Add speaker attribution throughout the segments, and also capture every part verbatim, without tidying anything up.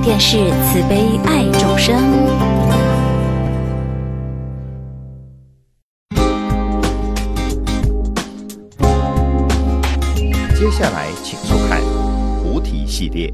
Speaker 1: 电视慈悲爱众生。
Speaker 2: 接下来请收看菩提系列。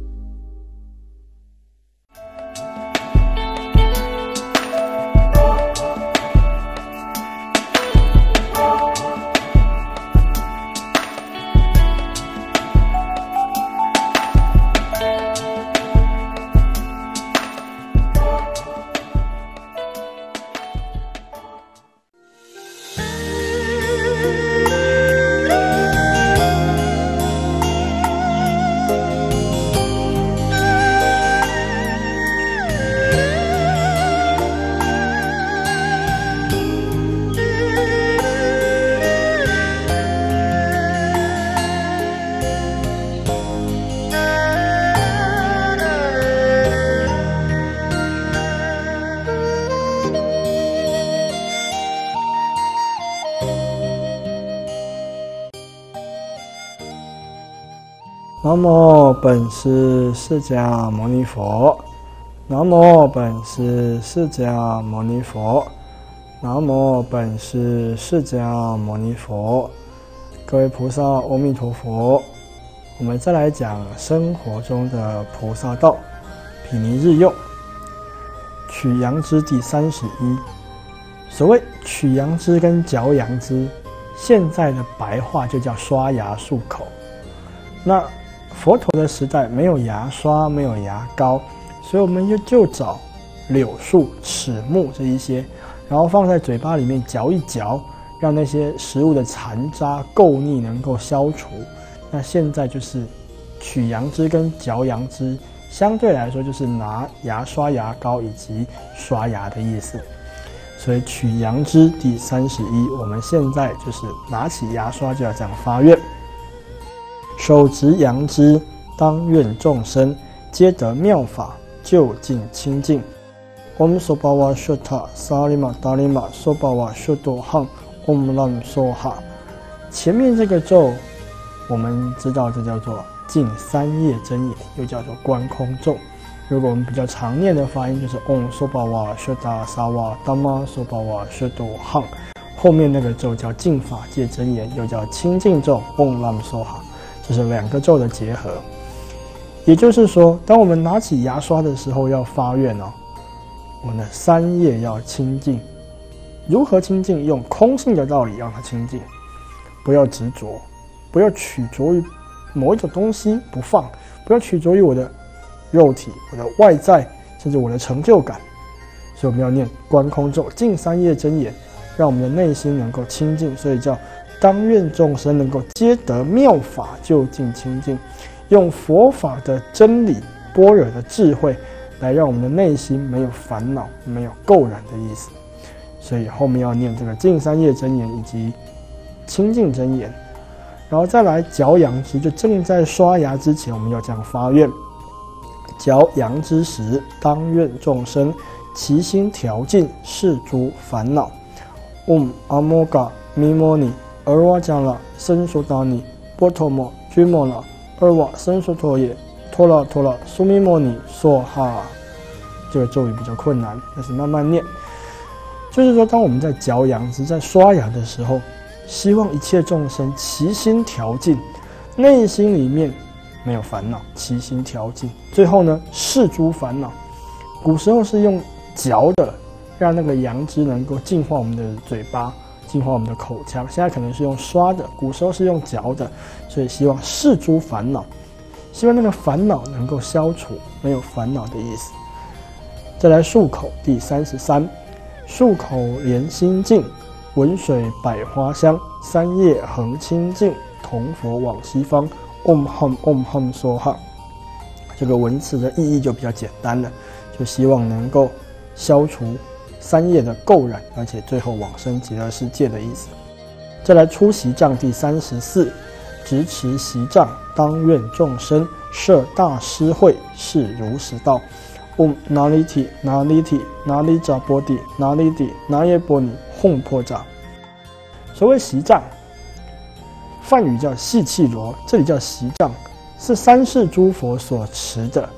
Speaker 3: 南无本师释迦牟尼佛，南无本师释迦牟尼佛，南无本师释迦牟尼佛。各位菩萨，阿弥陀佛。我们再来讲生活中的菩萨道，毗尼日用。取阳支第三十一。所谓取阳支跟嚼阳支，现在的白话就叫刷牙漱口。那佛陀的时代没有牙刷，没有牙膏，所以我们就就找柳树、齿木这一些，然后放在嘴巴里面嚼一嚼，让那些食物的残渣垢腻能够消除。那现在就是取阳支跟嚼阳支，相对来说就是拿牙刷、牙膏以及刷牙的意思。所以取阳支第三十一，我们现在就是拿起牙刷就要这样发愿。手执阳支，当愿众生皆得妙法，究竟清净。Om Sobawa Shuddha Salima Dalima Sobawa Shuddha Om Lam Soha。前面这个咒，我们知道这叫做净三业真言，又叫做观空咒。如果我们比较常念的发音就是 Om Sobawa Shuddha Sawa Dhamma Sobawa Shuddha。后面那个咒叫净法界真言，又叫清净咒 Om Lam Soha。这是两个咒的结合，也就是说，当我们拿起牙刷的时候，要发愿哦，我们的三业要清净。如何清净？用空性的道理让它清净，不要执着，不要取着于某一种东西不放，不要取着于我的肉体、我的外在，甚至我的成就感。所以我们要念观空咒，净三业真言，让我们的内心能够清净，所以叫当愿众生能够皆得妙法，究竟清净，用佛法的真理、般若的智慧，来让我们的内心没有烦恼、没有垢染的意思。所以后面要念这个净三业真言以及清净真言，然后再来嚼阳支，就正在刷牙之前，我们要这样发愿：嚼阳支时，当愿众生其心调尽，释诸烦恼。Om Amoga Mimoni。而瓦讲了生疏达尼波托摩居摩了，而瓦生疏陀耶托拉托拉苏米摩尼梭哈。这个咒语比较困难，但是慢慢念。就是说，当我们在嚼阳支、在刷牙的时候，希望一切众生其心调尽，内心里面没有烦恼，其心调尽。最后呢，释诸烦恼。古时候是用嚼的，让那个阳支能够净化我们的嘴巴。净化我们的口腔，现在可能是用刷的，古时候是用嚼的，所以希望释诸烦恼，希望那个烦恼能够消除，没有烦恼的意思。再来漱口第三十三，漱口莲心净，闻水百花香，三业恒清净，同佛往西方。Om Hum Om Hum Soha。这个文词的意义就比较简单了，就希望能够消除三业的垢染，而且最后往生极乐世界的意思。再来出席藏第三十四，执持席藏，当愿众生设大施会，是如实道。Om Naliti Naliti Nalija Bodhi Naliti Naye Boni Hong Poja。所谓席藏，梵语叫细气罗，这里叫席藏，是三世诸佛所持的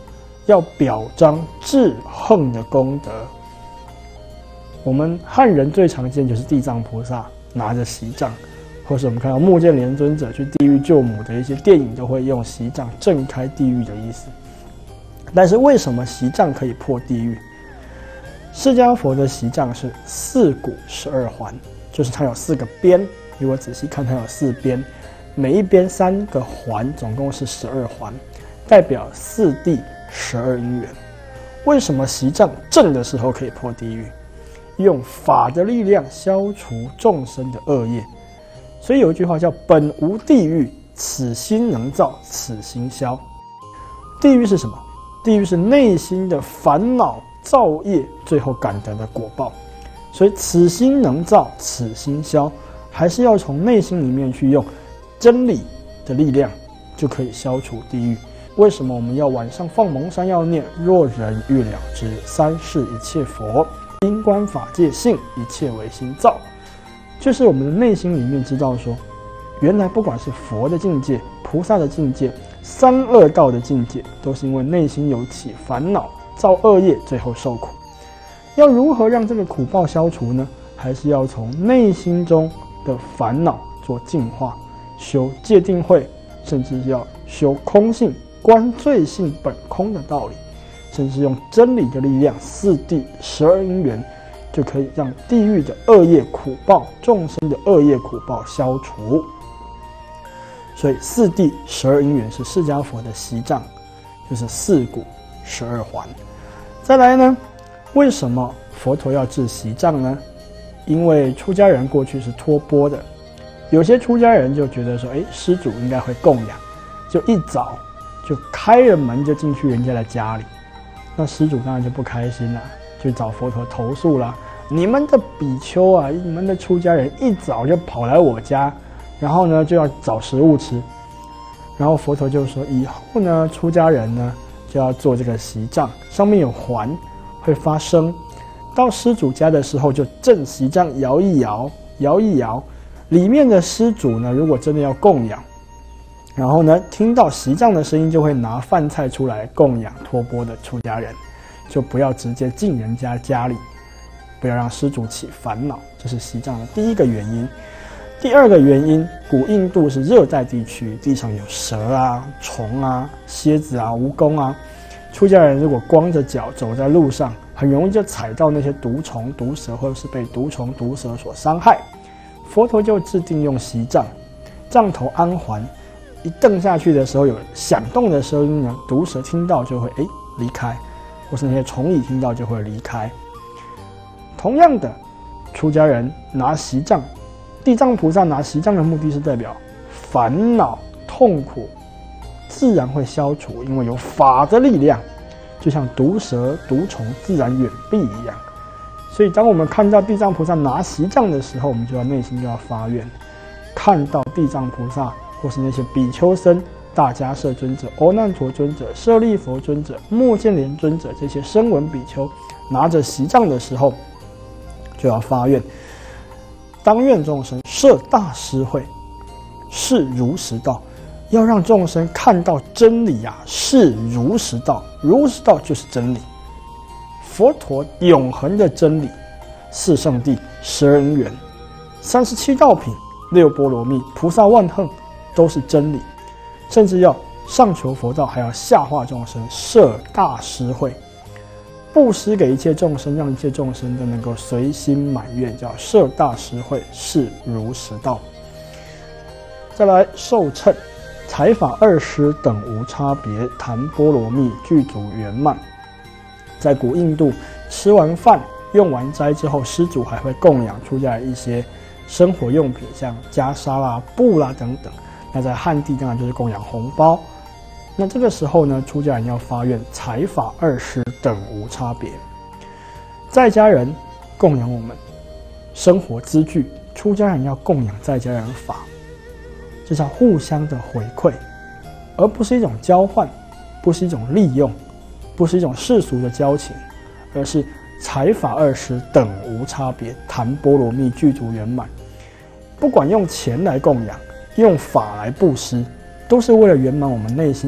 Speaker 3: 要表彰至横的功德。我们汉人最常见就是地藏菩萨拿着席杖，或是我们看到目犍连尊者去地狱救母的一些电影，都会用席杖震开地狱的意思。但是为什么席杖可以破地狱？释迦佛的席杖是四股十二环，就是它有四个边，如果仔细看，它有四边，每一边三个环，总共是十二环，代表四谛十二因缘。为什么席杖震的时候可以破地狱？用法的力量消除众生的恶业。所以有一句话叫本无地狱，此心能造，此心消。地狱是什么？地狱是内心的烦恼造业最后感得的果报。所以此心能造，此心消，还是要从内心里面去用真理的力量，就可以消除地狱。为什么我们要晚上放蒙山要念若人欲了知，三世一切佛，因观法界性，一切唯心造？就是我们的内心里面知道说，原来不管是佛的境界、菩萨的境界、三恶道的境界，都是因为内心有起烦恼，造恶业，最后受苦。要如何让这个苦报消除呢？还是要从内心中的烦恼做净化，修戒定慧，甚至要修空性、观罪性本空的道理，甚至用真理的力量，四谛十二因缘，就可以让地狱的恶业苦报、众生的恶业苦报消除。所以四谛十二因缘是释迦佛的席杖，就是四股十二环。再来呢，为什么佛陀要制席杖呢？因为出家人过去是托钵的，有些出家人就觉得说，哎，施主应该会供养，就一早就开了门就进去人家的家里，那施主当然就不开心了，就找佛陀投诉了。你们的比丘啊，你们的出家人一早就跑来我家，然后呢就要找食物吃。然后佛陀就说，以后呢出家人呢就要做这个席杖，上面有环，会发声。到施主家的时候，就正席杖摇一摇，摇一摇。里面的施主呢，如果真的要供养，然后呢听到席杖的声音，就会拿饭菜出来供养托钵的出家人，就不要直接进人家家里，不要让施主起烦恼。这是席杖的第一个原因。第二个原因，古印度是热带地区，地上有蛇啊、虫啊、蝎子啊、蜈蚣啊，出家人如果光着脚走在路上，很容易就踩到那些毒虫、毒蛇，或者是被毒虫、毒蛇所伤害。佛陀就制定用席杖，杖头安环，一蹬下去的时候有响动的声音呢，毒蛇听到就会哎离开，或是那些虫蚁听到就会离开。同样的，出家人拿席杖，地藏菩萨拿席杖的目的是代表烦恼痛苦自然会消除，因为有法的力量，就像毒蛇毒虫自然远避一样。所以当我们看到地藏菩萨拿席杖的时候，我们就要内心就要发愿，看到地藏菩萨或是那些比丘僧、大迦叶尊者、阿难陀尊者、舍利弗尊者、目犍连尊者这些声闻比丘拿着席杖的时候，就要发愿，当愿众生摄大施惠，是如实道，要让众生看到真理啊，是如实道，如实道就是真理。佛陀永恒的真理，四圣谛、十二因缘、三十七道品、六波罗蜜、菩萨万行，都是真理。甚至要上求佛道，还要下化众生，摄大施惠，布施给一切众生，让一切众生都能够随心满愿，叫摄大施惠，是如实道。再来受称，财法二施等无差别，谈波罗蜜具足圆满。在古印度，吃完饭用完斋之后，施主还会供养出家人一些生活用品，像袈裟啦、布啦等等。那在汉地当然就是供养红包。那这个时候呢，出家人要发愿，财法二施等无差别。在家人供养我们生活资具，出家人要供养在家人法，这叫互相的回馈，而不是一种交换，不是一种利用，不是一种世俗的交情，而是财法二施等无差别，谈波罗蜜具足圆满。不管用钱来供养，用法来布施，都是为了圆满我们内心的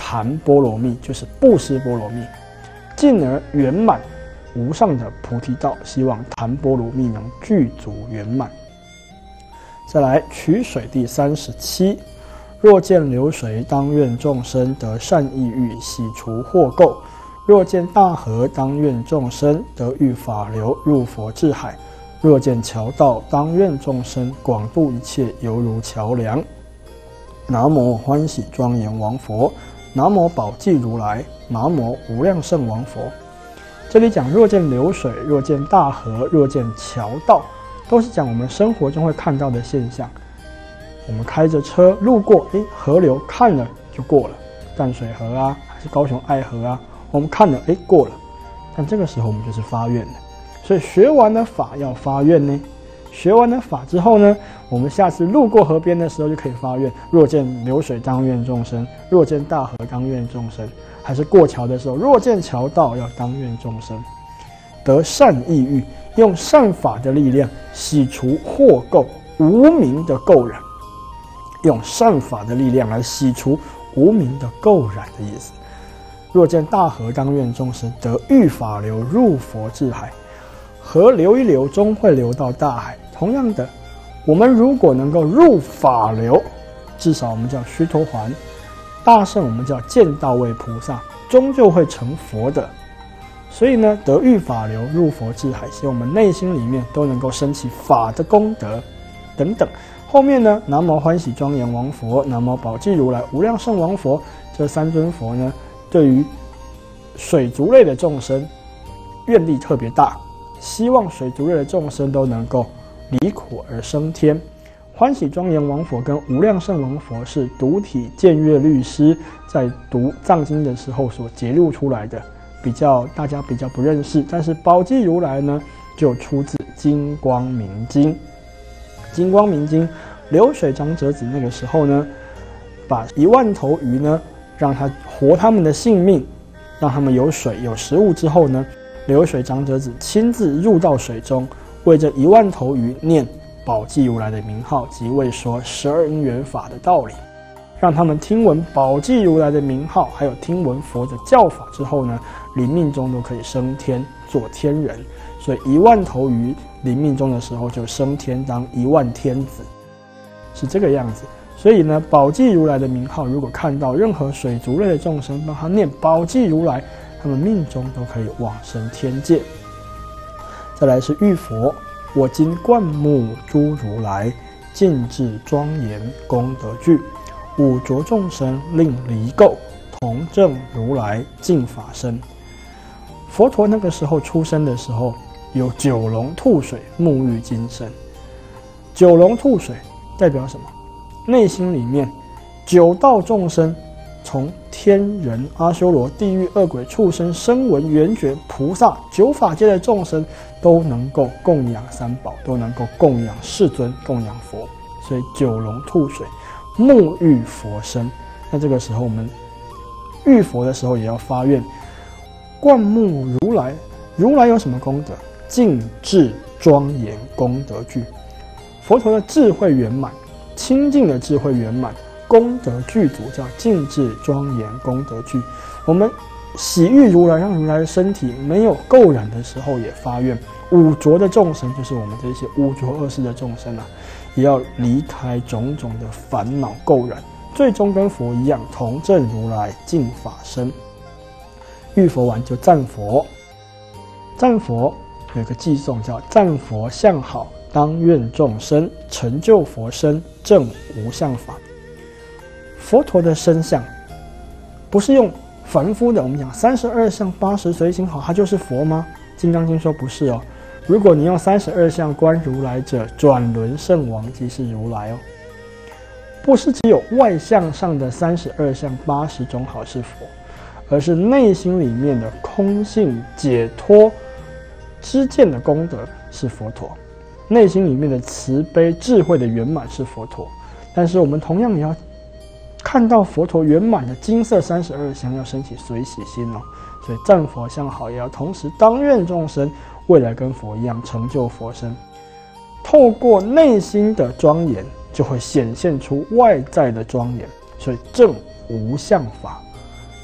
Speaker 3: 檀波罗蜜，就是布施波罗蜜，进而圆满无上的菩提道。希望檀波罗蜜能具足圆满。再来取水第三十七，若见流水，当愿众生得善意欲，洗除惑垢；若见大河，当愿众生得遇法流，入佛智海；若见桥道，当愿众生广度一切，犹如桥梁。南无欢喜庄严王佛，南无宝济如来，南无无量圣王佛。这里讲若见流水，若见大河，若见桥道，都是讲我们生活中会看到的现象。我们开着车路过，诶，河流看了就过了，淡水河啊，还是高雄爱河啊，我们看了，诶，过了。但这个时候我们就是发愿了，所以学完了法要发愿呢。学完了法之后呢，我们下次路过河边的时候就可以发愿：若见流水，当愿众生；若见大河，当愿众生。还是过桥的时候，若见桥道，要当愿众生得善意欲，用善法的力量洗除惑垢、无明的垢染，用善法的力量来洗除无明的垢染的意思。若见大河，当愿众生得遇法流，入佛智海。河流一流，终会流到大海。同样的，我们如果能够入法流，至少我们叫须陀洹；大圣我们叫见道位菩萨，终究会成佛的。所以呢，得遇法流，入佛智海，希望我们内心里面都能够升起法的功德等等。后面呢，南无欢喜庄严王佛，南无宝济如来，无量圣王佛，这三尊佛呢，对于水族类的众生愿力特别大，希望水族类的众生都能够离苦而升天。欢喜庄严王佛跟无量圣王佛是独体见月律师在读藏经的时候所揭露出来的，比较大家比较不认识。但是宝济如来呢，就出自金光明经。金光明经，流水长者子那个时候呢，把一万头鱼呢，让它活他们的性命，让他们有水有食物之后呢，流水长者子亲自入到水中，为这一万头鱼念宝济如来的名号，即为说十二因缘法的道理，让他们听闻宝济如来的名号，还有听闻佛的教法之后呢，临命中都可以升天做天人。所以一万头鱼临命中的时候就升天当一万天子，是这个样子。所以呢，宝济如来的名号，如果看到任何水族类的众生帮他念宝济如来，他们命中都可以往生天界。再来是浴佛，我今灌木诸如来，尽至庄严功德具，五浊众生令离垢，同证如来净法身。佛陀那个时候出生的时候，有九龙吐水，沐浴金身。九龙吐水代表什么？内心里面九道众生，从天人、阿修罗、地狱、恶鬼、畜生、声闻、缘觉、菩萨，九法界的众生都能够供养三宝，都能够供养世尊，供养佛。所以九龙吐水，沐浴佛身。那这个时候我们浴佛的时候也要发愿，灌沐如来。如来有什么功德？净智庄严功德具。佛陀的智慧圆满，清净的智慧圆满，功德具足，叫净智庄严功德具。我们洗浴如来，让如来的身体没有垢染的时候，也发愿五浊的众生，就是我们这些污浊恶世的众生啊，也要离开种种的烦恼垢染，最终跟佛一样，同证如来净法身。浴佛完就赞佛，赞佛有一个偈颂叫赞佛相好，当愿众生成就佛身，证无相法。佛陀的身相不是用凡夫的，我们讲三十二相八十随行好，他就是佛吗？金刚经说不是哦。如果你用三十二相观如来者，转轮圣王即是如来哦。不是只有外相上的三十二相八十种好是佛，而是内心里面的空性解脱知见的功德是佛陀，内心里面的慈悲智慧的圆满是佛陀。但是我们同样也要看到佛陀圆满的金色三十二相，要升起随喜心哦。所以赞佛相好，也要同时当愿众生未来跟佛一样成就佛身。透过内心的庄严，就会显现出外在的庄严。所以证无相法，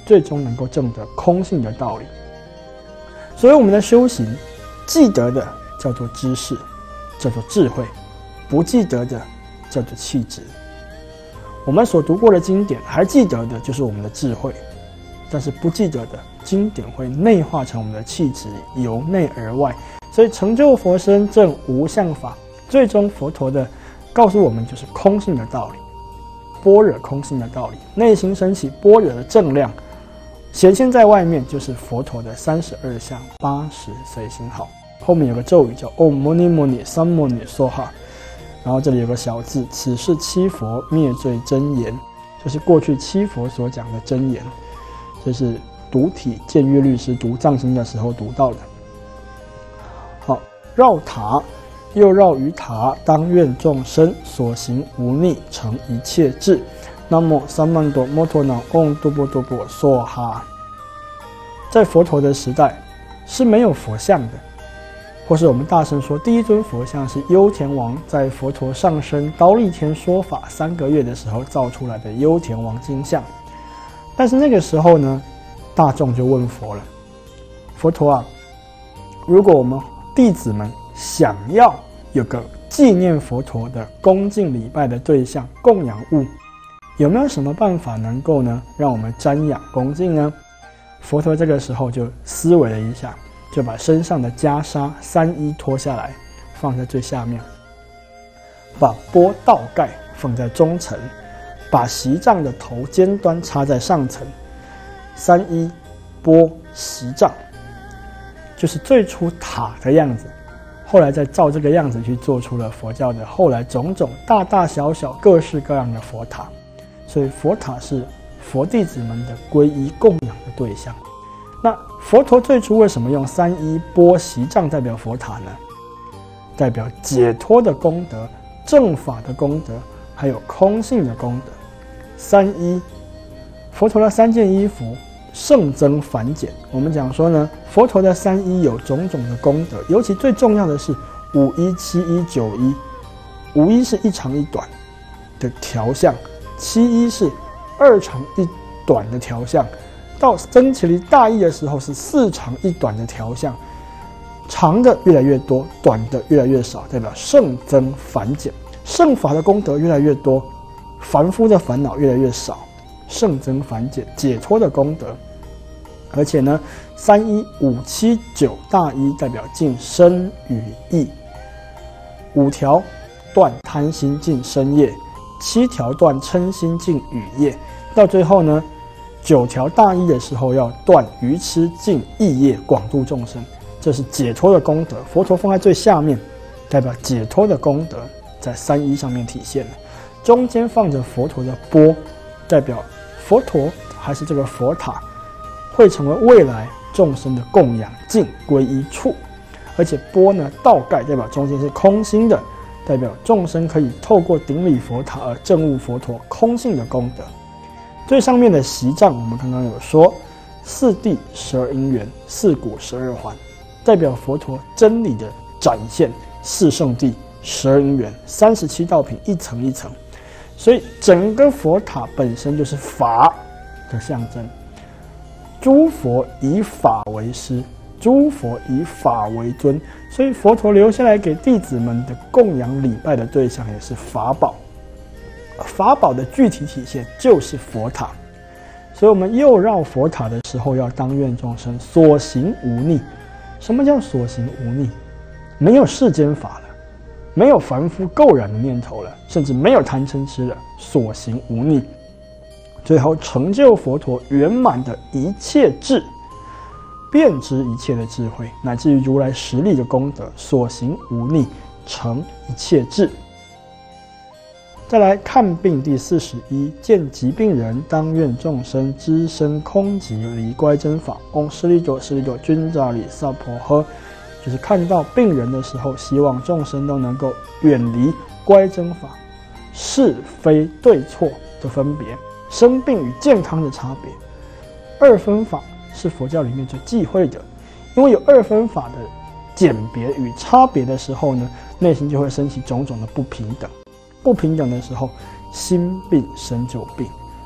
Speaker 3: 最终能够证得空性的道理。所以我们的修行，记得的叫做知识，叫做智慧；不记得的叫做气质。我们所读过的经典，还记得的就是我们的智慧，但是不记得的经典会内化成我们的气质，由内而外。所以成就佛身证无相法，最终佛陀的告诉我们就是空性的道理，般若空性的道理，内心升起般若的正量，显现在外面就是佛陀的三十二相八十随行好。后面有个咒语叫 Om Mani Mani Sammoni Soha， 然后这里有个小字，此是七佛灭罪真言，就是过去七佛所讲的真言，这是读体建岳律师读藏经的时候读到的。好，绕塔又绕于塔，当愿众生所行无逆，成一切智。那么三曼多摩托那嗡多波多波梭哈。在佛陀的时代是没有佛像的，或是我们大圣说第一尊佛像是优田王在佛陀上升忉利天说法三个月的时候造出来的优田王金像。但是那个时候呢，大众就问佛了：佛陀啊，如果我们弟子们想要有个纪念佛陀的恭敬礼拜的对象供养物，有没有什么办法能够呢让我们瞻仰恭敬呢？佛陀这个时候就思维了一下，就把身上的袈裟三衣脱下来放在最下面，把钵倒盖放在中层，把席帐的头尖端插在上层，三衣钵席帐就是最初塔的样子，后来再照这个样子去做出了佛教的后来种种大大小小各式各样的佛塔。所以佛塔是佛弟子们的皈依供养的对象。那佛陀最初为什么用三衣钵席帐代表佛塔呢？代表解脱的功德、正法的功德，还有空性的功德。三衣，佛陀的三件衣服圣增繁减。我们讲说呢，佛陀的三衣有种种的功德，尤其最重要的是五衣、七衣、九衣。五衣是一长一短的条相，七衣是二长一短的条相，到增其离大衣的时候是四长一短的条相，长的越来越多，短的越来越少，代表圣增繁减。圣法的功德越来越多，凡夫的烦恼越来越少，圣增繁减，解脱的功德。而且呢，三一五七九大一代表尽身语意，五条断贪心尽身业，七条断嗔心尽语业，到最后呢，九条大一的时候要断愚痴尽意业，广度众生，这是解脱的功德。佛陀放在最下面，代表解脱的功德在三一上面体现了。中间放着佛陀的钵，代表佛陀还是这个佛塔会成为未来众生的供养净皈依处。而且钵呢倒盖，代表中间是空心的，代表众生可以透过顶礼佛塔而证悟佛陀空性的功德。最上面的席帐，我们刚刚有说四谛十二因缘，四鼓十二环，代表佛陀真理的展现。四圣谛十二因缘，三十七道品，一层一层。所以整个佛塔本身就是法的象征。诸佛以法为师，诸佛以法为尊，所以佛陀留下来给弟子们的供养礼拜的对象也是法宝。法宝的具体体现就是佛塔。所以我们又绕佛塔的时候，要当愿众生所行无逆。什么叫所行无逆？没有世间法了，没有凡夫垢染的念头了，甚至没有贪嗔痴了，所行无逆。最后成就佛陀圆满的一切智，遍知一切的智慧，乃至于如来实力的功德，所行无逆，成一切智。再来看病第四十一，见疾病人，当愿众生知身空寂，离乖真法。嗡施利多施利多均扎里萨婆诃，就是看到病人的时候，希望众生都能够远离乖真法，是非对错的分别，生病与健康的差别。二分法是佛教里面最忌讳的，因为有二分法的鉴别与差别的时候呢，内心就会升起种种的不平等。不平等的时候，心病身就病，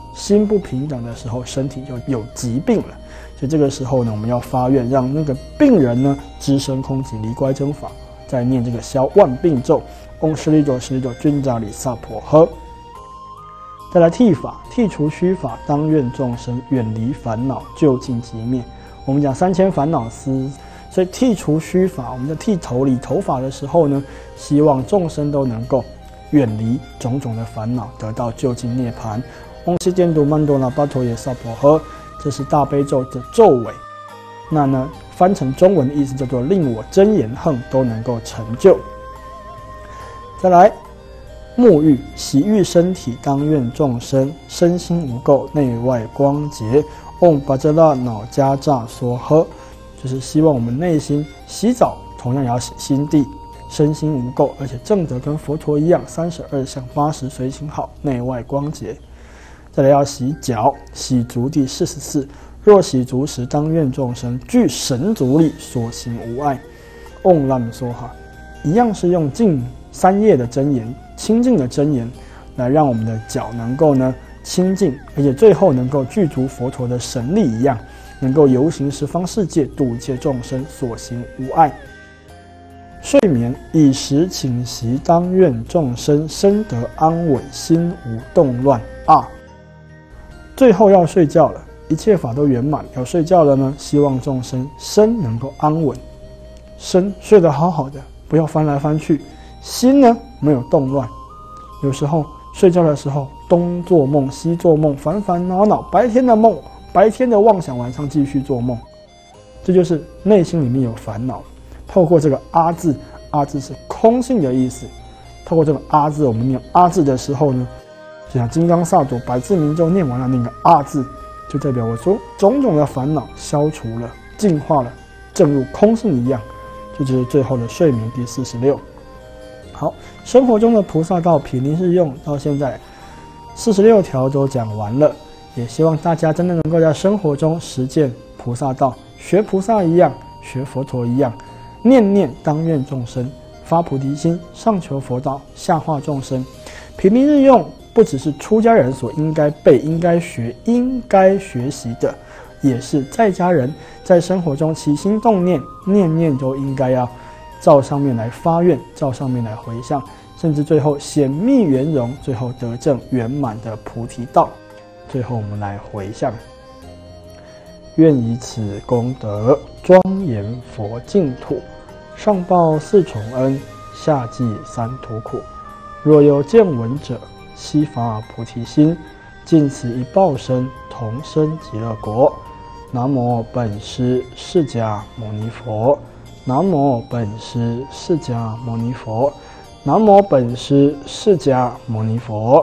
Speaker 3: 心不平等的时候，身体就有疾病了。所以这个时候呢，我们要发愿让那个病人呢知身空己离乖真法，再念这个消万病咒，嗡施利佐施利佐均扎里萨婆诃。再来剃法，剃除须发，当愿众生远离烦恼，究竟寂灭。我们讲三千烦恼丝，所以剃除须发，我们在剃头理头发的时候呢，希望众生都能够远离种种的烦恼，得到究竟涅槃。嗡悉颠都曼多那巴陀耶萨婆诃，这是大悲咒的咒尾。那呢，翻成中文的意思叫做令我真言横都能够成就。再来，沐浴，洗浴身体，当愿众生身心无垢，内外光洁。嗡巴遮那脑迦扎梭诃，就是希望我们内心洗澡，同样也要洗心地，身心无垢，而且正德跟佛陀一样，三十二相八十随行好，内外光洁。再来要洗脚，洗足第四十四。若洗足时，当愿众生具神足力，所行无碍。嗡唵梭哈，一样是用净三业的真言，清净的真言，来让我们的脚能够呢清净，而且最后能够具足佛陀的神力一样，能够游行十方世界，度一切众生，所行无碍。睡眠，以时寝息，当愿众生身得安稳，心无动乱啊。最后要睡觉了，一切法都圆满，要睡觉了呢，希望众生身能够安稳，身睡得好好的，不要翻来翻去，心呢没有动乱。有时候睡觉的时候东做梦西做梦，烦烦恼恼，白天的梦白天的妄想，晚上继续做梦，这就是内心里面有烦恼。透过这个阿字，阿字是空性的意思，透过这个阿字，我们念阿字的时候呢，就像金刚萨埵百字明咒念完了那个阿字，就代表我说种种的烦恼消除了，净化了，正如空性一样。这就是最后的睡眠第四十六。好，生活中的菩萨道毗尼日用到现在四十六条都讲完了，也希望大家真的能够在生活中实践菩萨道，学菩萨一样，学佛陀一样，念念当愿众生，发菩提心，上求佛道，下化众生。毗尼日用不只是出家人所应该背、应该学、应该学习的，也是在家人在生活中起心动念，念念都应该要照上面来发愿，照上面来回向，甚至最后显密圆融，最后得证圆满的菩提道。最后我们来回向，愿以此功德庄严佛净土，上报四重恩，下济三途苦。若有见闻者，悉发菩提心，尽此一报身，同生极乐国。南无本师释迦牟尼佛，南无本师释迦牟尼佛，南无本师释迦牟尼佛。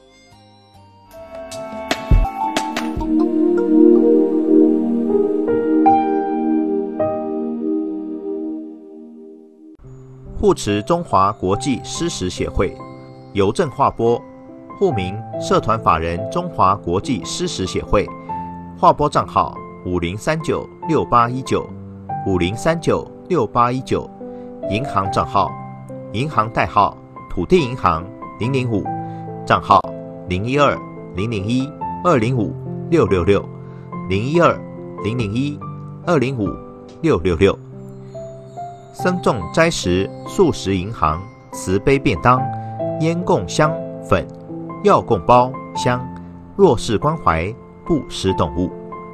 Speaker 2: 护持中华国际施食协会，邮政划拨，户名社团法人中华国际施食协会，划拨账号五零三九六八一九五零三九六八一九，银行账号银行代号土地银行零零五，账号零一二零零一二零五六六六零一二零零一二零五六六六。僧众斋食素食银行慈悲便当，烟供香粉，药供包香，弱势关怀布施动物。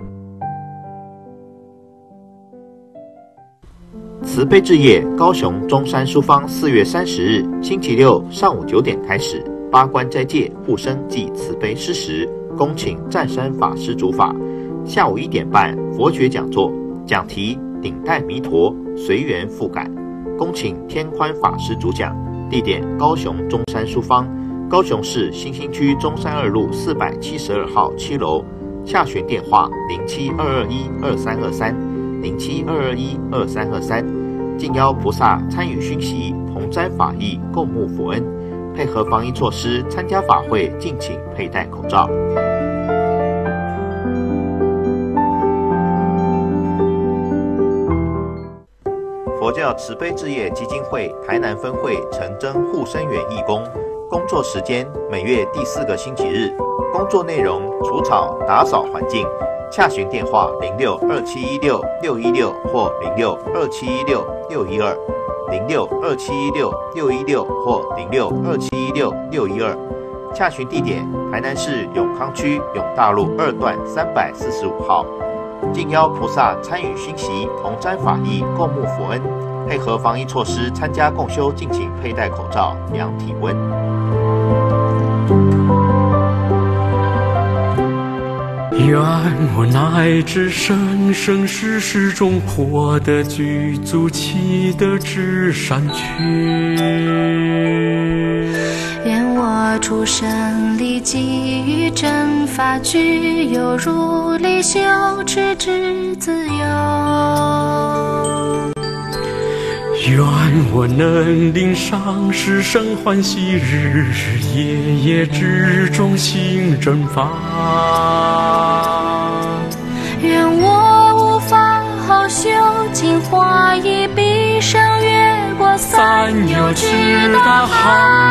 Speaker 2: 慈悲置业高雄中山书坊四月三十日星期六上午九点开始，八关斋戒护生暨慈悲施食，恭请湛山法师主法。下午一点半佛学讲座，讲题顶戴弥陀随缘复感，恭请天宽法师主讲，地点高雄中山书坊，高雄市新兴区中山二路四百七十二号七楼，下询电话零七二二一二三二三零七二二一二三二三，敬邀菩萨参与熏习，同沾法益，共沐佛恩，配合防疫措施参加法会，敬请佩戴口罩。佛教慈悲置业基金会台南分会陈真护生园义工工作时间每月第四个星期日。工作内容：除草、打扫环境。洽询电话：零六二七一六六一六或零六二七一六六一二，零六二七一六六一六或零六二七一六六一二。洽询地点：台南市永康区永大路二段三百四十五号。敬邀菩萨参与熏习，同沾法衣，共沐佛恩。配合防疫措施参加共修，敬请佩戴口罩，量体温。
Speaker 4: 愿我乃至生生世世中获得具足其德之善趣。
Speaker 1: 愿我出生立基于正法具有如理修持之自由。
Speaker 4: 愿我能令上师生欢喜，日日夜夜之中行正法。
Speaker 1: 愿我无法好修净化一毕生，越过三有之大海。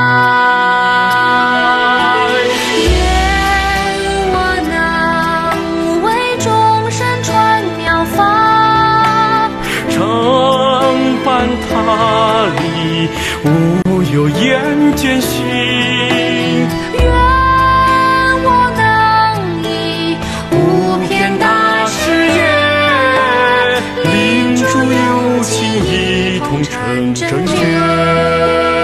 Speaker 1: 愿我能为众生传妙法，
Speaker 4: 承办他力，无有厌倦心。
Speaker 1: 愿我能以无偏大誓愿，
Speaker 4: 令诸有情一同成正觉。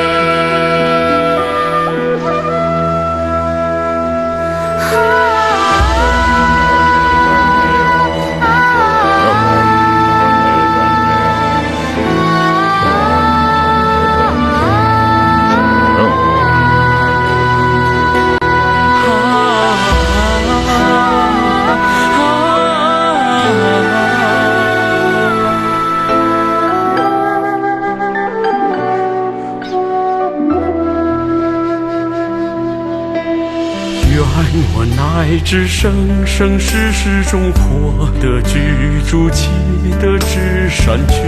Speaker 4: 我乃至生生世世中获得具足其德之善趣。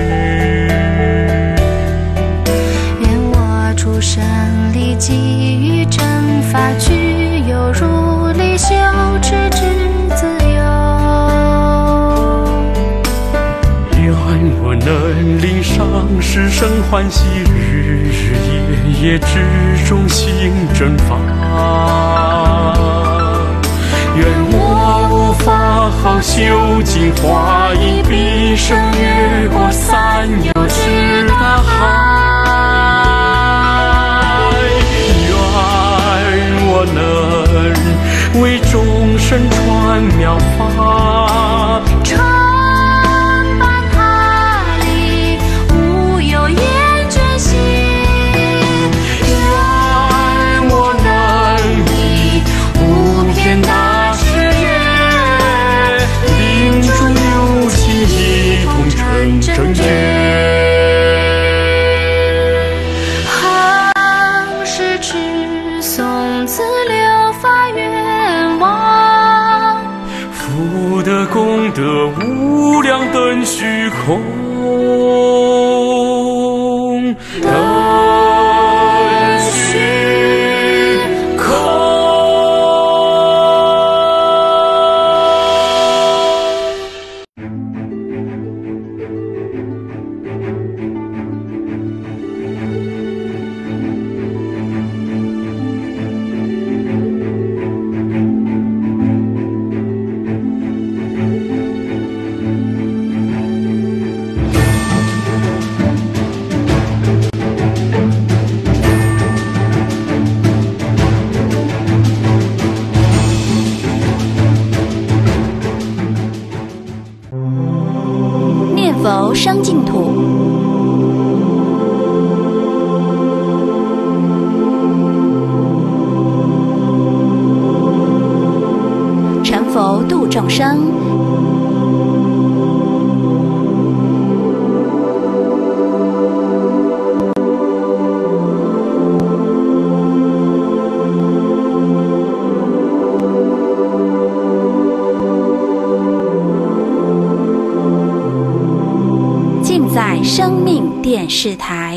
Speaker 1: 愿我出生立基于正法具有如理修持之自由。
Speaker 4: 愿我能令上师生欢喜，日日夜夜之中行正法。愿我无法好修净化一毕生，越过三有之大海。愿我能为众生传妙法，
Speaker 1: 承办他力，无有厌倦心。
Speaker 4: 愿我能以无偏大正觉，
Speaker 1: 行施持诵此六法愿望，
Speaker 4: 福德功德无量等虚空，等虚空。
Speaker 1: 佛生净土，成佛度众生。在生命电视台。